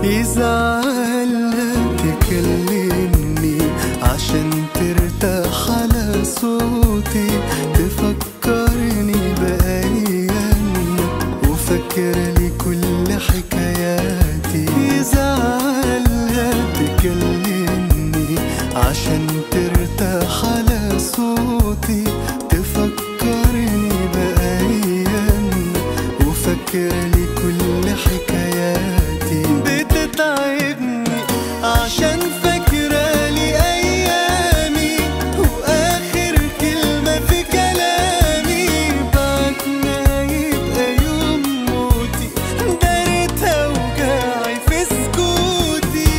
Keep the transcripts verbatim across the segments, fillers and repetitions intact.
يزعلها تكلمني عشان ترتاح على صوتي، تفكرني بأيامنا وفاكرة لي كل حكاياتي. يزعلها تكلمني عشان ترتاح على صوتي، تفكرني بأيامنا وفاكرة لي كل حكاياتي. بتتعبني عشان فاكرة لي أيامي وآخر كلمة في كلامي بعدنا يبقى يوم موتي، دارتها وجعي في سكوتي.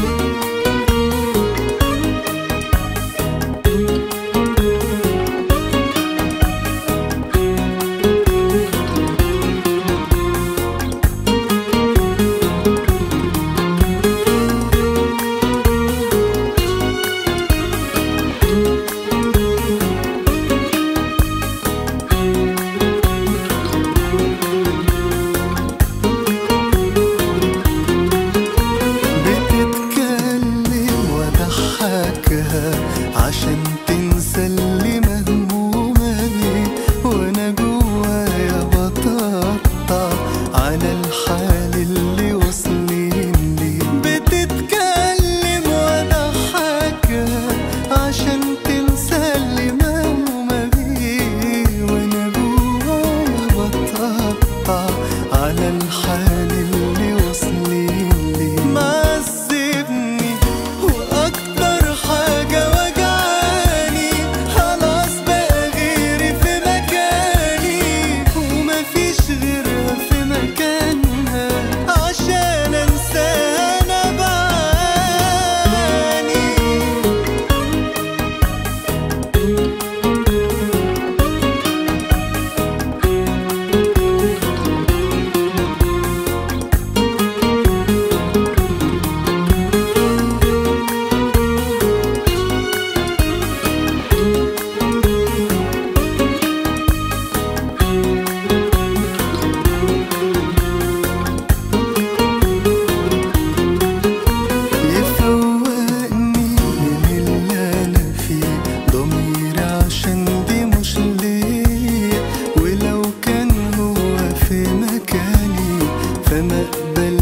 عشان تنسى اللي مهمومة بيه، وانا جوايا بطبطع على الحال اللي واصلين ليه. بتتكلم واضحكها عشان تنسى اللي مهمومة بيه، وانا جوايا بطبطع على الحال اللي واصلين ليه. معذبني واكتر حاجة وجعاني خلاص بقى غيري في مكاني، ومفيش غيرها في مكانها عشان انساها انا بعاني. فما اقبل